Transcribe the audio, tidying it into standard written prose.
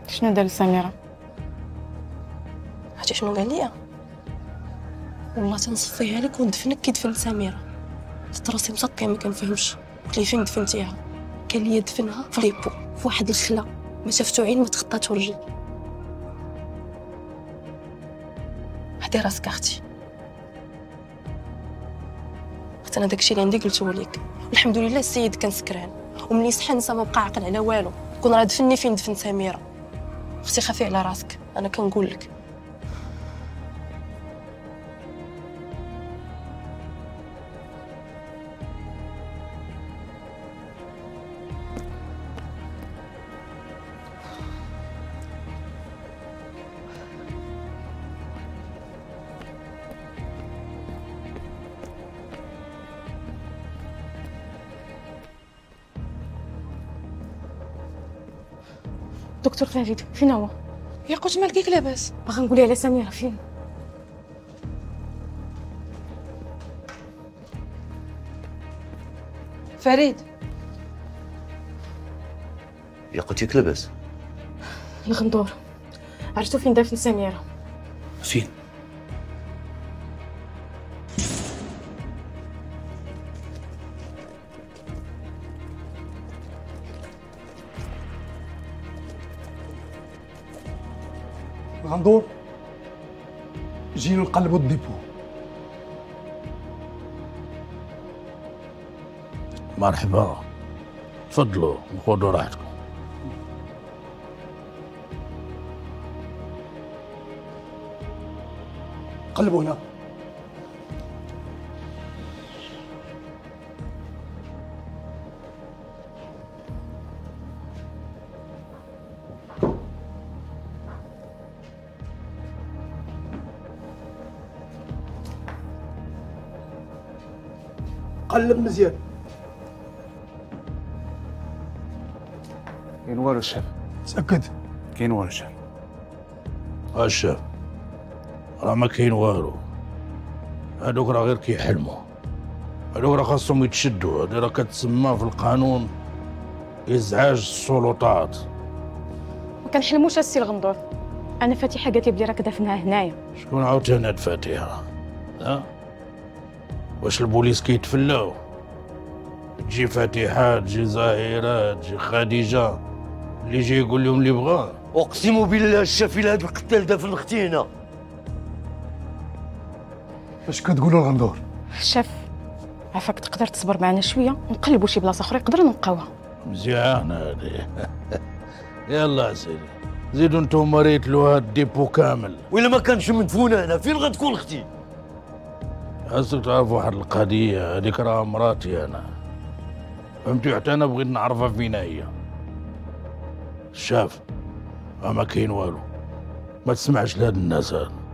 شنو دار لسميرة؟ عرفتي شنو قال لي؟ والله تنصفيها لك وندفنك كي دفن سميرة. درت راسي مصطيه ما كنفهمش. قلت لي فين دفنتيها؟ قال لي دفنها في ليبو في واحد الخلا ما شفتو عين ما تخطاتو رجل. هدي راسك اختي. اختي انا داكشي اللي عندي قلتو لك. الحمد لله السيد كان سكران وملي صحى نسى ما بقى عاقل على والو. كون راه دفني فين دفن سميرة. اختي خافي على راسك انا كنقول لك. دكتور فريد فين هو؟ يا قلت مالكيك لاباس؟ باغا نقولي على سميرة فين؟ فريد يا قلت لاباس؟ الغندور عرفتو فين دافن سميرة؟ فين؟ غندور جينا نقلبوا الديبو. مرحبا، تفضلوا خذوا راحتكم. قلبوا هنا. قلب مزيان. كاين والو الشاف. تأكد. كاين والو الشاف. الشاف راه ما كاين والو. هادوك راه غير كيحلموا. هادوك راه خاصهم يتشدوا. هادي راه كتسمى في القانون ازعاج السلطات. ما كنحلموش السي الغندور. انا فاتحه قالت لي بلي راك دافنها هنايا. شكون عاوتاني هاد فاتحه؟ ها؟ واش البوليس كيتفلاو؟ تجي فاتحه، تجي زهيره، تجي خديجه، اللي يجي يقول لهم اللي بغاه. اقسم بالله الشاف الا هاد القتال دافن اختي هنا. اش كتقولوا الغندور؟ شاف عافاك تقدر تصبر معنا شويه نقلبوا شي بلاصه اخرى يقدروا نبقاوها. مزيان هادي. يلا سيدي زيدوا نتوما ريتلو هاد الديبو كامل. وإلا ما كانش مدفونه هنا فين غتكون اختي؟ خاصك تعرف واحد القضيه، هذيك راه مراتي انا. فهمتي؟ حتى انا بغيت نعرفها فين هي. شاف ما كاين والو. ما تسمعش لهاد الناس هاد.